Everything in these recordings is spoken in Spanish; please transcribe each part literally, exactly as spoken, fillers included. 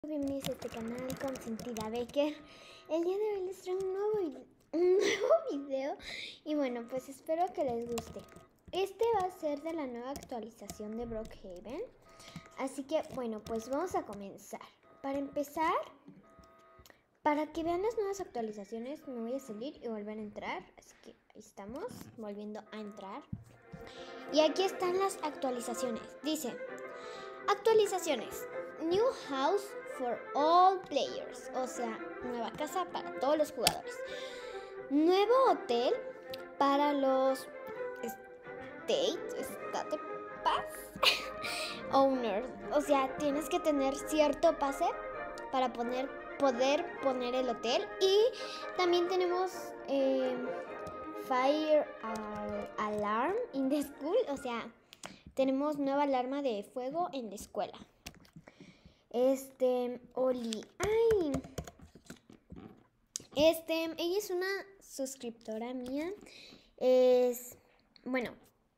Bienvenidos a este canal Consentida Baker. El día de hoy les traigo un nuevo, un nuevo video y bueno, pues espero que les guste. Este va a ser de la nueva actualización de Brookhaven, así que bueno, pues vamos a comenzar. Para empezar, para que vean las nuevas actualizaciones, me voy a salir y volver a entrar, así que ahí estamos, volviendo a entrar. Y aquí están las actualizaciones. Dice, actualizaciones, New House for all players, o sea, nueva casa para todos los jugadores. Nuevo hotel para los State, State Pass Owners, o sea, tienes que tener cierto pase para poner, poder poner el hotel. Y también tenemos eh, Fire Alarm in the School, o sea, tenemos nueva alarma de fuego en la escuela. Este, Oli, ay, este, ella es una suscriptora mía, es, bueno,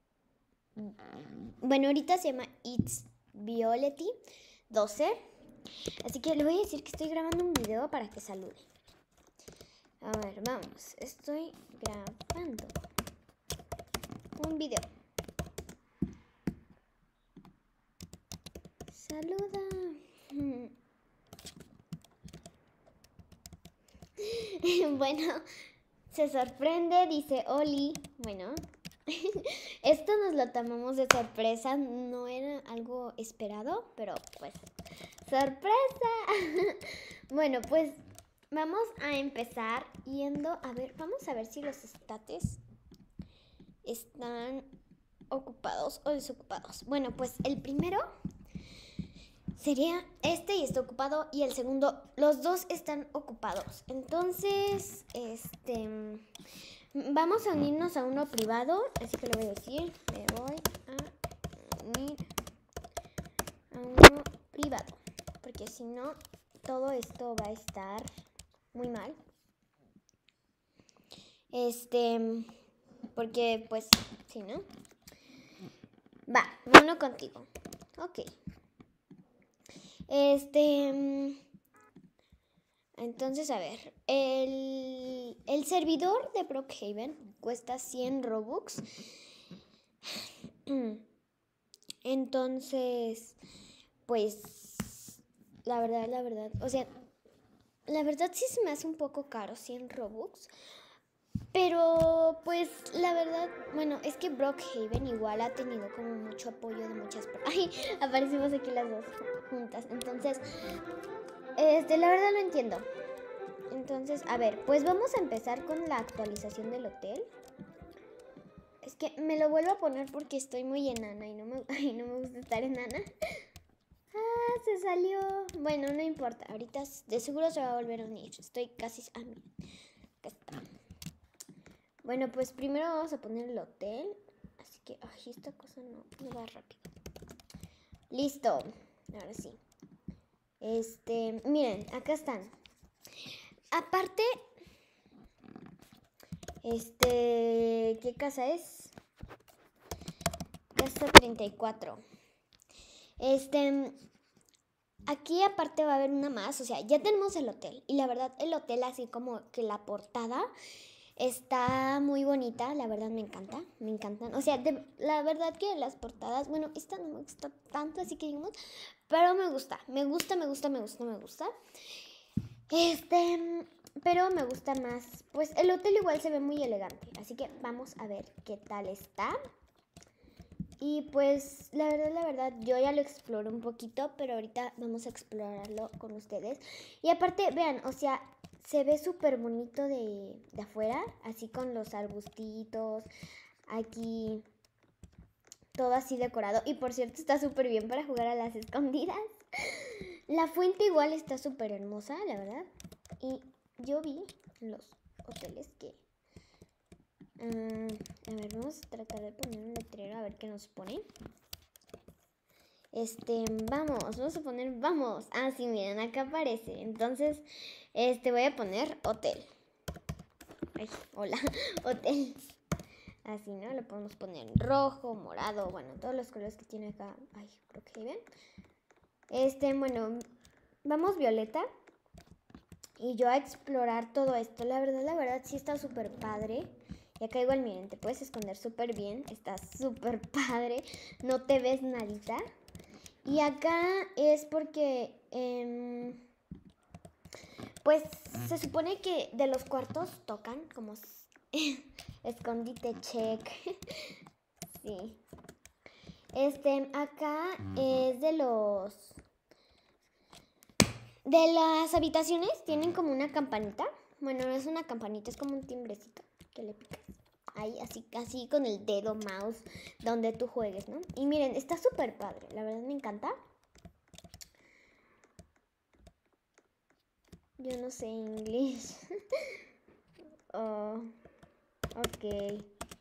bueno, ahorita se llama It's Violety doce, así que le voy a decir que estoy grabando un video para que salude. A ver, vamos, estoy grabando un video. Saluda. Bueno, se sorprende, dice Oli. Bueno, esto nos lo tomamos de sorpresa, no era algo esperado, pero pues, ¡sorpresa! Bueno, pues vamos a empezar yendo, a ver, vamos a ver si los estates están ocupados o desocupados. Bueno, pues el primero sería este y está ocupado, y el segundo, los dos están ocupados. Entonces, este, vamos a unirnos a uno privado, así que le voy a decir, me voy a unir a uno privado, porque si no, todo esto va a estar muy mal. Este, porque pues, si no, va, uno contigo, ok. Este, entonces, a ver, el, el servidor de Brookhaven cuesta cien Robux. Entonces, pues, la verdad, la verdad, o sea, la verdad sí se me hace un poco caro cien Robux. Pero, pues, la verdad, bueno, es que Brookhaven igual ha tenido como mucho apoyo de muchas personas. Ay, aparecimos aquí las dos juntas. Entonces, este, la verdad lo entiendo. Entonces, a ver, pues vamos a empezar con la actualización del hotel. Es que me lo vuelvo a poner porque estoy muy enana y no me, ay, no me gusta estar enana. Ah, se salió. Bueno, no importa, ahorita de seguro se va a volver a unir. Estoy casi... Ah, mira, acá está. Bueno, pues primero vamos a poner el hotel. Así que, ay, esta cosa no, no va rápido. Listo. Ahora sí. Este, miren, acá están. Aparte, este, ¿qué casa es? Casa treinta y cuatro. Este, aquí aparte va a haber una más. O sea, ya tenemos el hotel. Y la verdad, el hotel así como que la portada está muy bonita, la verdad me encanta, me encantan. O sea, de, la verdad que las portadas, bueno, esta no me gusta tanto, así que digamos, pero me gusta, me gusta, me gusta, me gusta, me gusta. Este, pero me gusta más, pues el hotel igual se ve muy elegante, así que vamos a ver qué tal está. Y pues la verdad, la verdad, yo ya lo exploro un poquito, pero ahorita vamos a explorarlo con ustedes. Y aparte, vean, o sea, se ve súper bonito de, de afuera, así con los arbustitos, aquí todo así decorado. Y por cierto, está súper bien para jugar a las escondidas. La fuente igual está súper hermosa, la verdad. Y yo vi en los hoteles que... Um, a ver, vamos a tratar de poner un letrero a ver qué nos pone. Este, vamos, vamos a poner, vamos. Ah, sí, miren, acá aparece. Entonces, este, voy a poner hotel. Ay, hola, hotel. Así, ¿no? Lo podemos poner en rojo, morado, bueno, todos los colores que tiene acá. Ay, creo que ven. Este, bueno, vamos Violeta y yo a explorar todo esto. La verdad, la verdad sí está súper padre. Y acá igual, miren, te puedes esconder súper bien. Está súper padre. No te ves nadita. Y acá es porque, eh, pues, se supone que de los cuartos tocan como escondite check. Sí. Este, acá es de los... De las habitaciones tienen como una campanita. Bueno, no es una campanita, es como un timbrecito que le picas. Ahí, así, así con el dedo mouse donde tú juegues, ¿no? Y miren, está súper padre. La verdad me encanta. Yo no sé inglés. Oh, ok.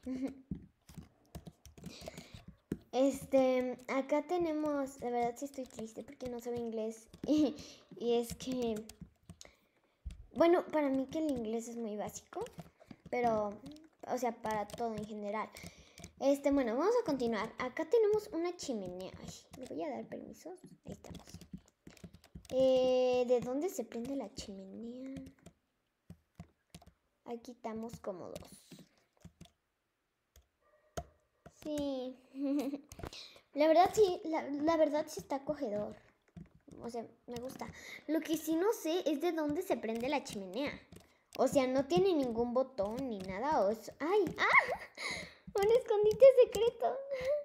Este, acá tenemos, la verdad sí estoy triste porque no sabe inglés. Y, y es que, bueno, para mí que el inglés es muy básico, pero, o sea, para todo en general. Este, bueno, vamos a continuar. Acá tenemos una chimenea. Ay, le voy a dar permisos. Ahí estamos. Eh, ¿de dónde se prende la chimenea? Aquí estamos como dos. Sí. La verdad sí, la, la verdad sí está acogedor. O sea, me gusta. Lo que sí no sé es de dónde se prende la chimenea. O sea, no tiene ningún botón ni nada. O es... ¡Ay! ¡Ah! Un escondite secreto.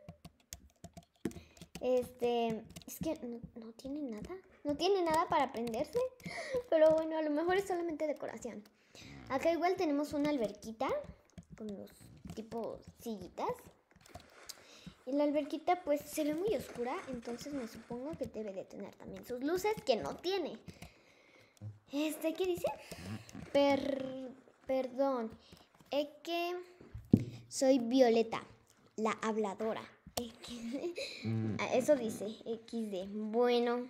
Este, es que no, no tiene nada. No tiene nada para prenderse. Pero bueno, a lo mejor es solamente decoración. Acá igual tenemos una alberquita con los tipo sillitas. Y la alberquita pues se ve muy oscura, entonces me supongo que debe de tener también sus luces, que no tiene. Este, ¿qué dice? Per, perdón, es que soy Violeta, la habladora. Eso dice, equis de. Bueno,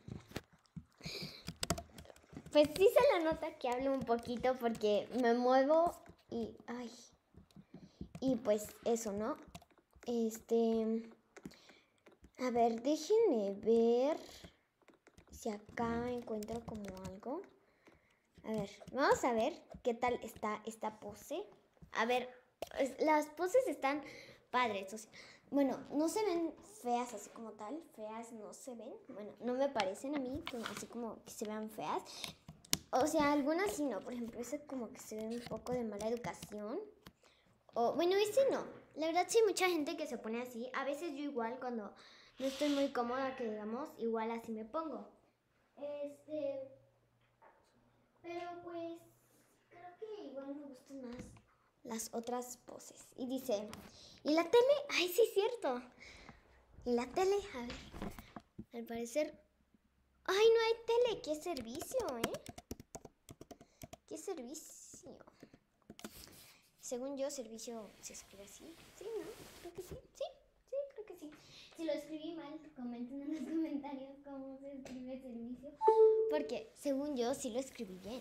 pues sí se la nota que hablo un poquito porque me muevo y, ay, y pues eso, ¿no? Este, a ver, déjenme ver si acá encuentro como algo. A ver, vamos a ver qué tal está esta pose. A ver, las poses están padres. O sea, bueno, no se ven feas así como tal. Feas no se ven. Bueno, no me parecen a mí como, así como que se vean feas. O sea, algunas sí no. Por ejemplo, ese como que se ve un poco de mala educación. O, bueno, ese no. La verdad sí hay mucha gente que se pone así. A veces yo igual cuando no estoy muy cómoda, que digamos, igual así me pongo. Este... Pero pues creo que igual me gustan más las otras poses. Y dice, ¿y la tele? Ay, sí es cierto. ¿Y la tele? A ver, al parecer... Ay, no hay tele. ¿Qué servicio, eh? ¿Qué servicio? Según yo, servicio se escribe así. Sí, ¿no? Creo que sí. Sí, sí, creo que sí. Si lo escribí mal, comenten en los comentarios cómo se escribe servicio. Porque según yo, sí lo escribí bien.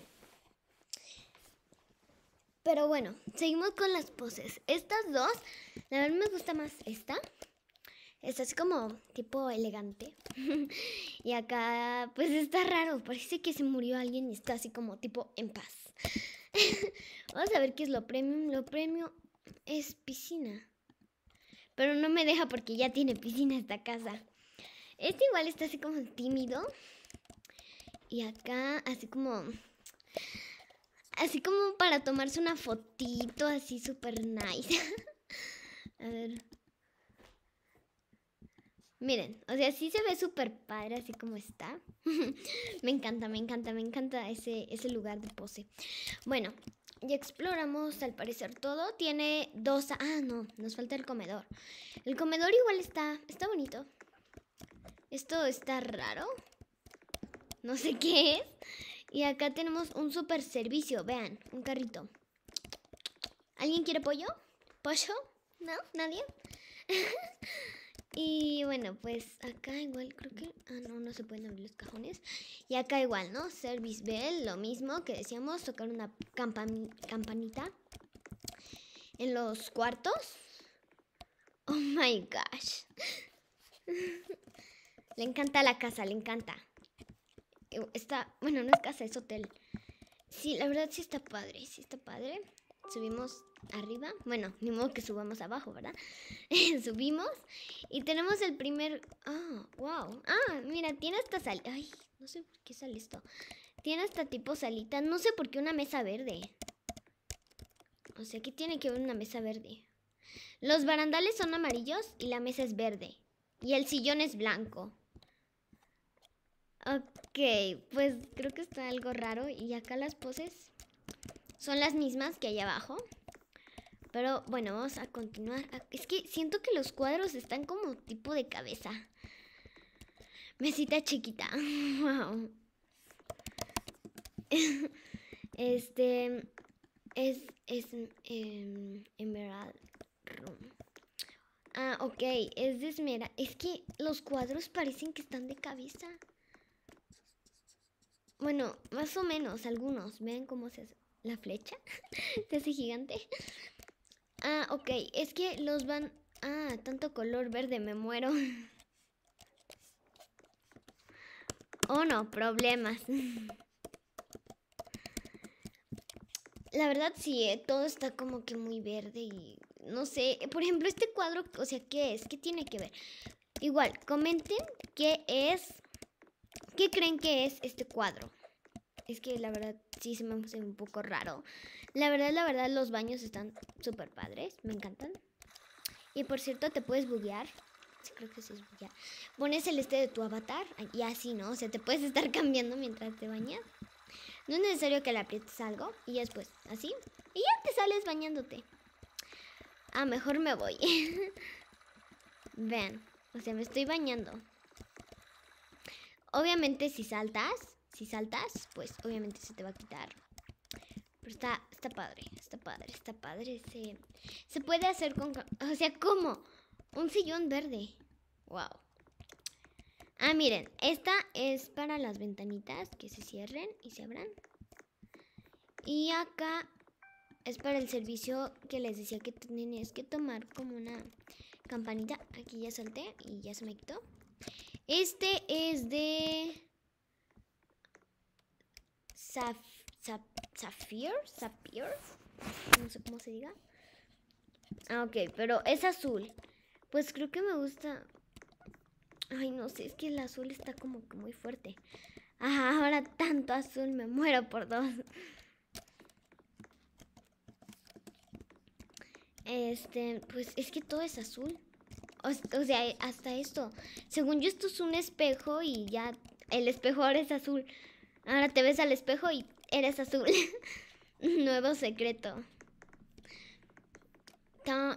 Pero bueno, seguimos con las poses. Estas dos, la verdad me gusta más esta. Esta es como tipo elegante. Y acá pues está raro. Parece que se murió alguien y está así como tipo en paz. Vamos a ver qué es lo premium. Lo premium es piscina. Pero no me deja porque ya tiene piscina esta casa. Este igual está así como tímido. Y acá así como... Así como para tomarse una fotito así súper nice. A ver. Miren, o sea, sí se ve súper padre así como está. Me encanta, me encanta, me encanta ese, ese lugar de pose. Bueno, ya exploramos al parecer todo. Tiene dos... Ah, no, nos falta el comedor. El comedor igual está, está bonito. Esto está raro. No sé qué es. Y acá tenemos un super servicio. Vean, un carrito. ¿Alguien quiere pollo? ¿Pollo? ¿No? ¿Nadie? Y bueno, pues acá igual creo que... Ah, no, no se pueden abrir los cajones. Y acá igual, ¿no? Service bell, lo mismo que decíamos. Tocar una campan campanita en los cuartos. Oh my gosh. Le encanta la casa, le encanta. Está, bueno, no es casa, es hotel. Sí, la verdad sí está padre, sí está padre. Subimos arriba. Bueno, ni modo que subamos abajo, ¿verdad? Subimos y tenemos el primer... Ah, oh, wow. Ah, mira, tiene hasta sal... Ay, no sé por qué sale esto. Tiene hasta tipo salita. No sé por qué una mesa verde. O sea, ¿qué tiene que ver una mesa verde? Los barandales son amarillos y la mesa es verde. Y el sillón es blanco. Ok, pues creo que está algo raro. Y acá las poses son las mismas que allá abajo. Pero bueno, vamos a continuar. Es que siento que los cuadros están como tipo de cabeza. Mesita chiquita. Wow. Este es, es um, Emerald Room. Ah, ok, es de esmera. Es que los cuadros parecen que están de cabeza. Bueno, más o menos, algunos. Vean cómo se hace la flecha. Se hace gigante. Ah, ok, es que los van... Ah, tanto color verde, me muero. Oh, no, problemas. La verdad sí, eh, todo está como que muy verde y no sé. Por ejemplo, este cuadro, o sea, ¿qué es? ¿Qué tiene que ver? Igual, comenten qué es, qué creen que es este cuadro. Es que la verdad sí se me hace un poco raro. La verdad, la verdad, los baños están súper padres, me encantan. Y por cierto, te puedes buguear. Sí, creo que sí es buguear. Pones el este de tu avatar y así, ¿no? O sea, te puedes estar cambiando mientras te bañas. No es necesario que le aprietes algo y después, así. Y ya te sales bañándote. Ah, mejor me voy. Vean, o sea, me estoy bañando. Obviamente si saltas, si saltas, pues obviamente se te va a quitar. Pero está, está padre, está padre, está padre. Se, se puede hacer con... O sea, ¿cómo? Un sillón verde. Wow. Ah, miren, esta es para las ventanitas que se cierren y se abran. Y acá es para el servicio que les decía que tenías que tomar como una campanita. Aquí ya salté y ya se me quitó. Este es de... Saf... Saf... Zafir, Zafir, no sé cómo se diga. Ah, ok, pero es azul. Pues creo que me gusta. Ay, no sé, es que el azul está como que muy fuerte. Ajá, ahora tanto azul, me muero por dos. Este, pues es que todo es azul. O, o sea, hasta esto. Según yo, esto es un espejo y ya el espejo ahora es azul. Ahora te ves al espejo y eres azul. Nuevo secreto. Tan,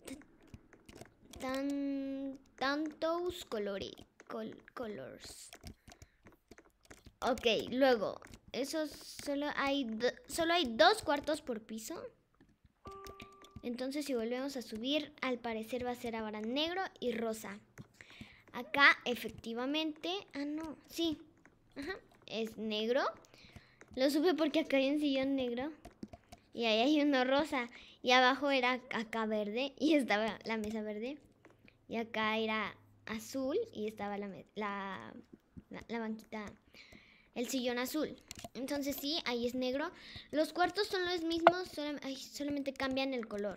tan, tantos colores. Col, colors. Ok, luego. Eso solo hay, do, solo hay dos cuartos por piso. Entonces si volvemos a subir, al parecer va a ser ahora negro y rosa. Acá efectivamente... Ah, no, sí. Ajá, es negro. Lo supe porque acá hay un sillón negro. Y ahí hay uno rosa. Y abajo era acá verde. Y estaba la mesa verde. Y acá era azul. Y estaba la, la, la, la banquita... El sillón azul. Entonces sí, ahí es negro. Los cuartos son los mismos, sol ay, solamente cambian el color.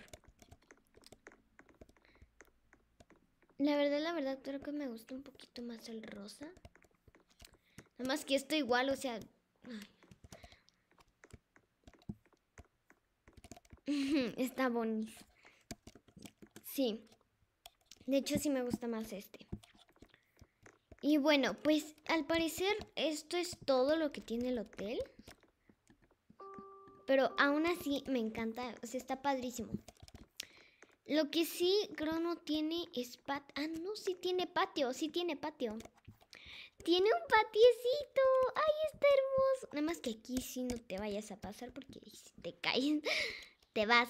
La verdad, la verdad, creo que me gusta un poquito más el rosa. Nada más que esto igual, o sea... Está bonito. Sí. De hecho, sí me gusta más este. Y bueno, pues al parecer esto es todo lo que tiene el hotel. Pero aún así me encanta, o sea, está padrísimo. Lo que sí creo no tiene es patio. Ah, no, sí tiene patio, sí tiene patio. Tiene un patiecito. Ay, está hermoso. Nada más que aquí sí no te vayas a pasar porque si te caes, te vas.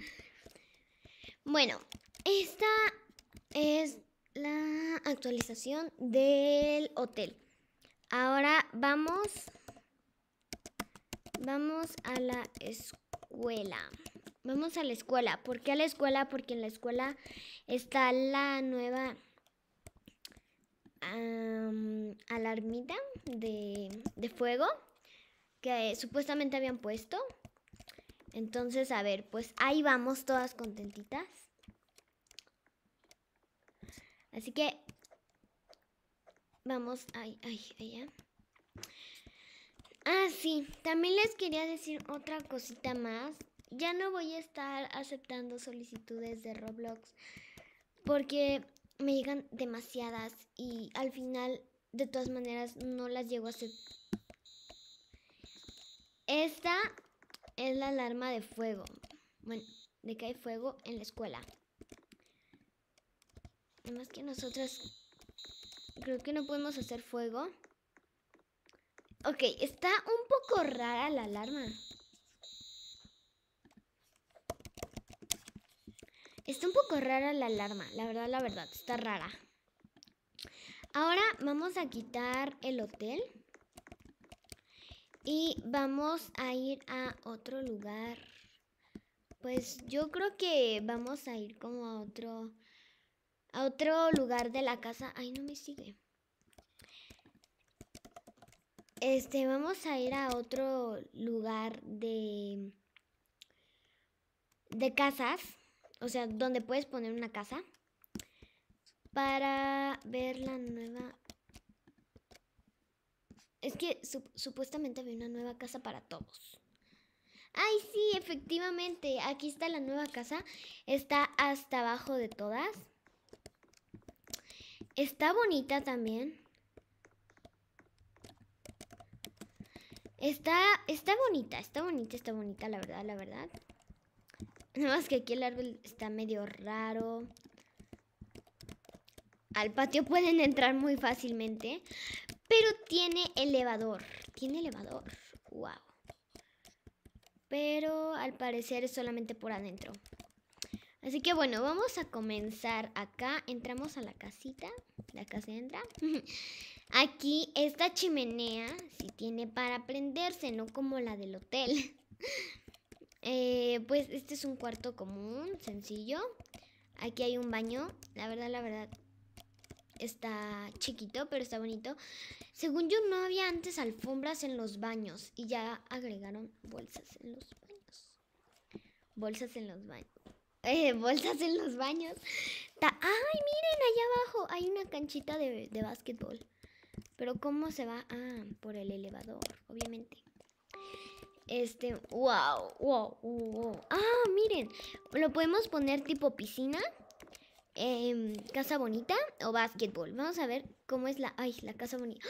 Bueno, esta es la actualización del hotel. Ahora vamos, vamos a la escuela. Vamos a la escuela. ¿Por qué a la escuela? Porque en la escuela está la nueva... um, alarmita de, de fuego que supuestamente habían puesto. Entonces, a ver, pues ahí vamos todas contentitas. Así que vamos, ay, ay, allá. Ah, sí, también les quería decir otra cosita más. Ya no voy a estar aceptando solicitudes de Roblox porque me llegan demasiadas y al final, de todas maneras, no las llego a hacer. Esta es la alarma de fuego. Bueno, de que hay fuego en la escuela. Además que nosotras creo que no podemos hacer fuego. Ok, está un poco rara la alarma. Está un poco rara la alarma, la verdad, la verdad, está rara. Ahora vamos a quitar el hotel y vamos a ir a otro lugar. Pues yo creo que vamos a ir como a otro, a otro lugar de la casa. Ay, no me sigue. Este, vamos a ir a otro lugar de, de casas. O sea, donde puedes poner una casa para ver la nueva. Es que sup supuestamente había una nueva casa para todos. Ay, sí, efectivamente. Aquí está la nueva casa. Está hasta abajo de todas. Está bonita también. Está, está bonita, está bonita, está bonita, la verdad, la verdad. Nada más que aquí el árbol está medio raro. Al patio pueden entrar muy fácilmente. Pero tiene elevador. Tiene elevador. Wow. Pero al parecer es solamente por adentro. Así que bueno, vamos a comenzar acá. Entramos a la casita. La casa entra. Aquí esta chimenea sí tiene para prenderse, no como la del hotel. eh, pues este es un cuarto común, sencillo. Aquí hay un baño. La verdad, la verdad, está chiquito, pero está bonito. Según yo, no había antes alfombras en los baños. Y ya agregaron bolsas en los baños. Bolsas en los baños. Eh, bolsas en los baños. Ta ¡Ay, miren! Allá abajo hay una canchita de, de básquetbol. Pero ¿cómo se va? Ah, por el elevador, obviamente. Este, wow, wow, wow. Ah, miren. Lo podemos poner tipo piscina. Eh, casa bonita o básquetbol. Vamos a ver cómo es la... Ay, la casa bonita.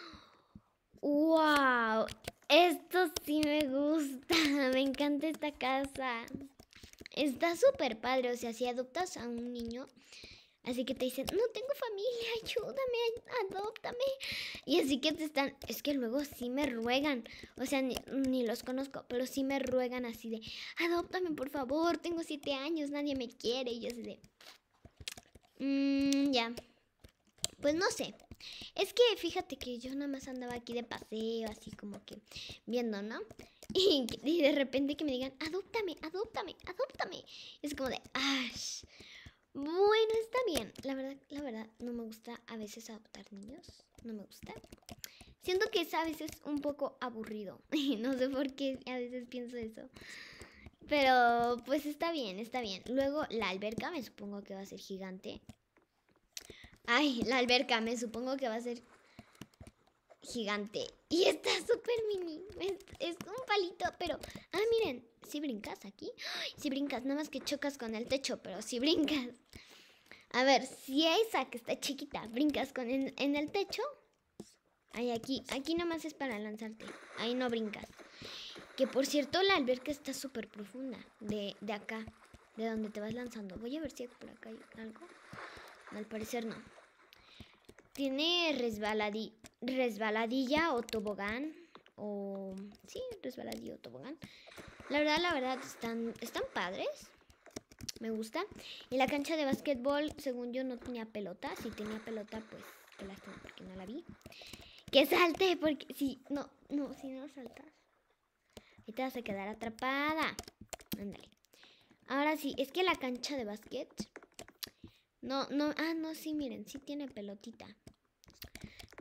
¡Wow! Esto sí me gusta. Me encanta esta casa. Está súper padre. O sea, si adoptas a un niño, así que te dicen, no tengo familia, ayúdame, adóptame. Y así que te están... Es que luego sí me ruegan. O sea, ni, ni los conozco, pero sí me ruegan así de, adóptame, por favor. Tengo siete años, nadie me quiere. Y yo así de... Mmm, ya. Pues no sé. Es que fíjate que yo nada más andaba aquí de paseo, así como que viendo, ¿no? Y, y de repente que me digan, adóptame, adóptame, adóptame. Es como de, ¡ash! Bueno, está bien. La verdad, la verdad, no me gusta a veces adoptar niños. No me gusta. Siento que es a veces un poco aburrido. No sé por qué a veces pienso eso. Pero pues está bien, está bien. Luego la alberca me supongo que va a ser gigante. Ay, la alberca me supongo que va a ser gigante. Y está súper mini. Es, es un palito, pero... Ah, miren, si brincas aquí. Ay, si brincas, nada más que chocas con el techo, pero si brincas. A ver, si esa que está chiquita brincas con en, en el techo. Ay, aquí, aquí nomás es para lanzarte. Ahí no brincas. Que por cierto, la alberca está súper profunda. De, de acá, de donde te vas lanzando. Voy a ver si por acá hay algo. Al parecer no. Tiene resbaladi resbaladilla o tobogán. O... Sí, resbaladilla o tobogán. La verdad, la verdad, están, están padres. Me gusta. Y la cancha de básquetbol, según yo, no tenía pelota. Si tenía pelota, pues, qué lástima porque no la vi. Que salte, porque si no, no, si no saltas, ahí te vas a quedar atrapada. Ándale. Ahora sí, es que la cancha de básquet... No, no, ah, no, sí, miren, sí tiene pelotita.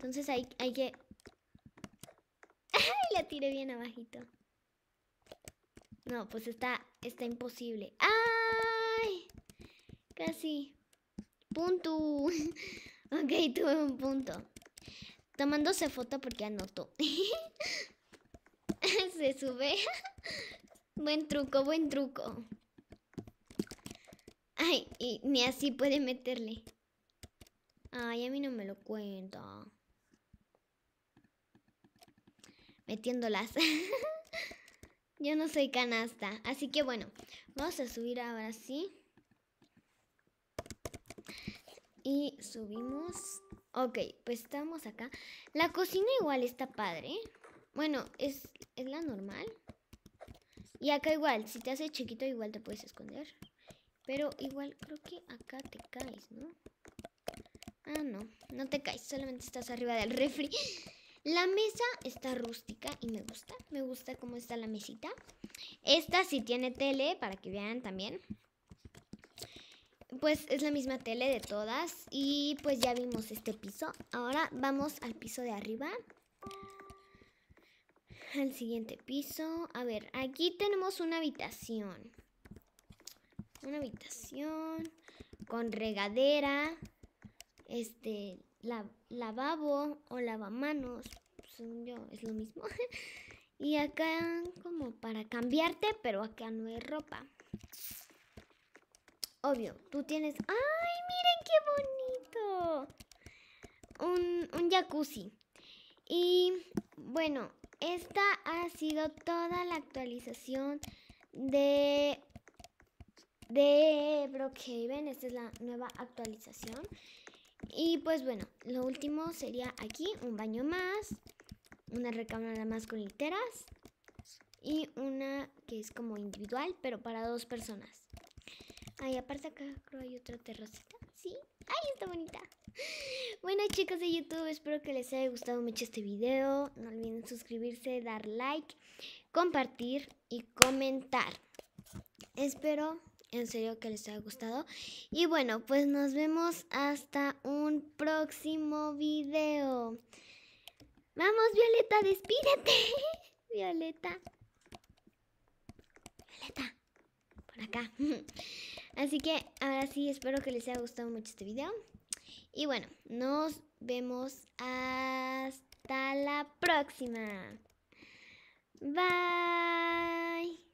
Entonces hay, hay que... ¡Ay! La tiré bien abajito. No, pues está, está imposible. ¡Ay! Casi. Punto. Ok, tuve un punto. Tomándose foto porque anotó. Se sube. Buen truco, buen truco. Ay, y ni así puede meterle. Ay, a mí no me lo cuenta. Metiéndolas. Yo no soy canasta. Así que bueno, vamos a subir ahora sí. Y subimos. Ok, pues estamos acá. La cocina igual está padre. Bueno, es, es la normal. Y acá igual, si te hace chiquito igual te puedes esconder. Pero igual creo que acá te caes, ¿no? Ah, no, no te caes, solamente estás arriba del refri. La mesa está rústica y me gusta. Me gusta cómo está la mesita. Esta sí tiene tele, para que vean también. Pues es la misma tele de todas. Y pues ya vimos este piso. Ahora vamos al piso de arriba. Al siguiente piso. A ver, aquí tenemos una habitación. Una habitación con regadera. Este, la, lavabo o lavamanos. Según yo, es lo mismo. Y acá como para cambiarte, pero acá no hay ropa. Obvio, tú tienes... ¡Ay, miren qué bonito! Un, un jacuzzi. Y bueno, esta ha sido toda la actualización de, de Brookhaven. Esta es la nueva actualización. Y pues bueno, lo último sería aquí un baño más, una recámara más con literas y una que es como individual, pero para dos personas. Ay, aparte acá creo hay otra terracita. Sí, ay, está bonita. Bueno, chicos de YouTube, espero que les haya gustado mucho este video. No olviden suscribirse, dar like, compartir y comentar. Espero en serio que les haya gustado. Y bueno, pues nos vemos hasta un próximo video. Vamos, Violeta, despídete. Violeta. Violeta. Por acá. Así que ahora sí, espero que les haya gustado mucho este video. Y bueno, nos vemos hasta la próxima. Bye.